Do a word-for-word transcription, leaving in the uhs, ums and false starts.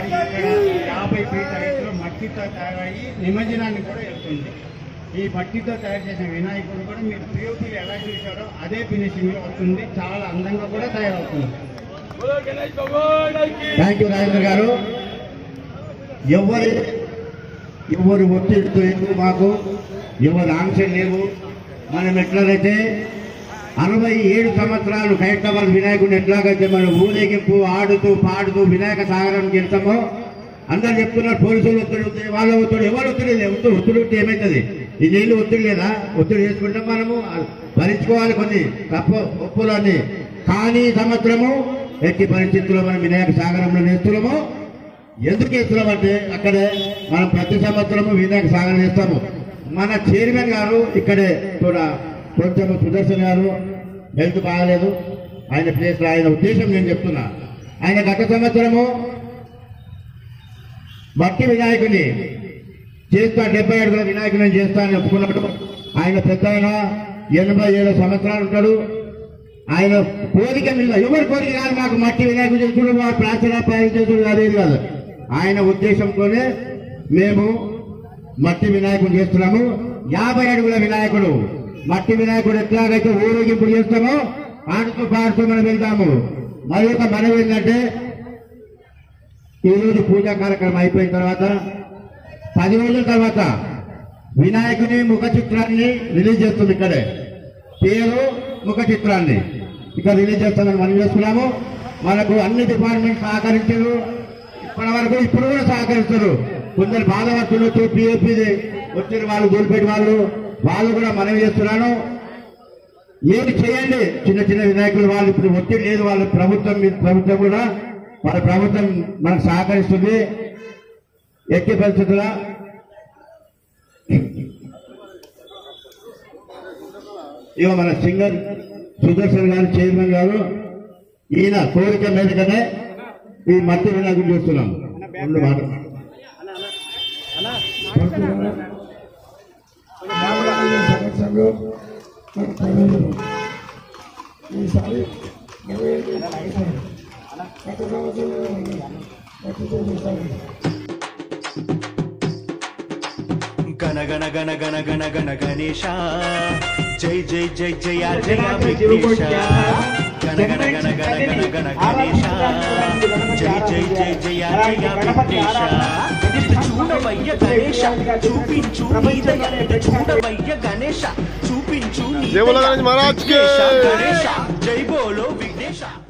మరి ఇక్కడ యాభై ఫీట్ల ఎత్తులో మట్టితో తయారయ్యి నిమజ్జనాన్ని కూడా వెళ్తుంది. ఈ మట్టితో తయారు చేసిన వినాయకుడు కూడా మీరు పిఓపీలు ఎలా చూశారో అదే ఫినిషింగ్ లో వస్తుంది. చాలా అందంగా కూడా తయారవుతుంది. థ్యాంక్ యూ రాజేంద్ర గారు. ఎవరి ఎవరు ఒత్తిడితో ఎందుకు మాకు ఎవరు ఆంక్షలు లేవు. మనం ఎట్లయితే అరవై ఏడు సంవత్సరాలు ఖైరతాబాద్ వినాయకుడిని ఎట్లాగైతే మనం ఊరేగింపు ఆడుతూ పాడుతూ వినాయక సాగరానికి వెళ్తామో అందరు చెప్తున్నారు పోలీసులు ఒత్తిడి ఒత్తిడి వాళ్ళ ఒత్తిడి ఎవరు ఒత్తిడి ఒత్తిడి ఒత్తిడి ఉంటే ఏమవుతుంది? ఈ నీళ్ళు ఒత్తిడి లేదా? ఒత్తిడి చేసుకుంటాం మనము భరించుకోవాలి కొన్ని తప్ప ఒప్పులని. కానీ సంవత్సరము ఎట్టి పరిస్థితుల్లో మనం వినాయక సాగరంలో నేస్తున్నాము. ఎందుకు వేస్తున్నామంటే అక్కడే మనం ప్రతి సంవత్సరము వినాయక సాగరం వేస్తాము. మన చైర్మన్ గారు ఇక్కడే కూడా కొంచెం సుదర్శన్ గారు హెల్త్ బాగాలేదు, ఆయన ప్లేస్ ఆయన ఉద్దేశం నేను చెప్తున్నా. ఆయన గత సంవత్సరము మట్టి వినాయకుని చేస్తా డెబ్బై అడుగుల వినాయకుని చేస్తానని ఒప్పుకున్నాడు. ఆయన పెద్ద ఆయన ఎనభై ఏడు సంవత్సరాలు ఉంటాడు. ఆయన కోరిక మీద ఎవరి కోరిక కాదు మాకు మట్టి వినాయకుడు చేసుడు మా ప్రార్థన చేసుడు అదేది కాదు. ఆయన ఉద్దేశంతోనే మేము మట్టి వినాయకుడు చేస్తున్నాము. యాభై అడుగుల వినాయకుడు మట్టి వినాయకుడు ఎట్లాగైతే ఊరేగింపు చేస్తామో ఆడుతూ పాడుతూ మనం వెళ్తాము. మరి ఒక మనవి ఏంటంటే ఈరోజు పూజా కార్యక్రమం అయిపోయిన తర్వాత పది రోజుల తర్వాత వినాయకుని ముఖ చిత్రాన్ని రిలీజ్ చేస్తుంది. ఇక్కడే పేరు ముఖ చిత్రాన్ని ఇక్కడ రిలీజ్ చేస్తామని మనం చేస్తున్నాము. మనకు అన్ని డిపార్ట్మెంట్ సహకరించారు ఇప్పటి వరకు, ఇప్పుడు కూడా సహకరిస్తారు. కొందరు బాధపడుతున్నట్టు పిఎపి వచ్చిన వాళ్ళు దూరిపెట్టి వాళ్ళు వాళ్ళు కూడా మనవి చేస్తున్నాను. ఏమి చేయండి చిన్న చిన్న వినాయకులు వాళ్ళు ఇప్పుడు ఒత్తిడి లేదు. వాళ్ళ ప్రభుత్వం మీద ప్రభుత్వం కూడా వాళ్ళ ప్రభుత్వం మనకు సహకరిస్తుంది. ఎట్టి పరిస్థితుల ఇక మన సింగర్ సుదర్శన్ గారు చైర్మన్ గారు ఈయన కోరిక మీదకనే ఈ మట్టి వినాయకుడు చూస్తున్నాం. రెండు మాటలు ఈసారి గణ గణ గణ గణ గణ గణ గణేశ జై జై జై జయ జయ విఘ్నేశ గణ గణ గణ గణ గణ గణ గణేశ జై జై జై జయ జయ విఘ్నేశ చూడవయ్య గణేశ చూపించు చూడవయ్య గణేశ చూపించు గణేశ జై బోలో విఘ్నేశ.